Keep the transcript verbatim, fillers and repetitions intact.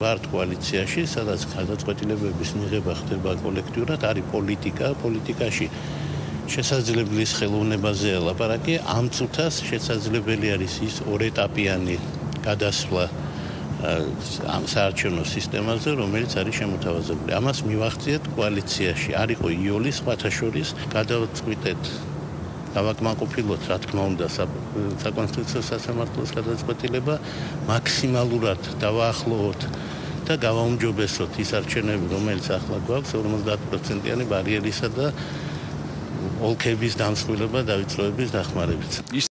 ვართ კოალიციაში, სადაც გადაწყვეტილებების მიღება ხდება კოლექტიურად, არის პოლიტიკა, პოლიტიკაში შესაძლებლობის ხელოვნებაზეა ლაპარაკი, ამ წუთას შესაძლებელი არის ის ორეტაპიანი გადასვლა ამ საარჩევნო სისტემაზე, რომელიც არის შემოთავაზებული. ამას მივახციეთ კოალიციაში. არ იყო იოლი სხვათა შორის, გადავწყვიტეთ დავაკმაყოფილოთ, რა თქმა უნდა, საკონსტიტუციო სასამართლოს გადაწყვეტილება, მაქსიმალურად დავაახლოვოთ და გავაუმჯობესოთ ის არჩევნები, რომელიც ახლა გვაქვს, ორმოცდაათ პროცენტიანი ბარიერისა და ოლქების დამსხვილება დავიწყოების დახმარებით.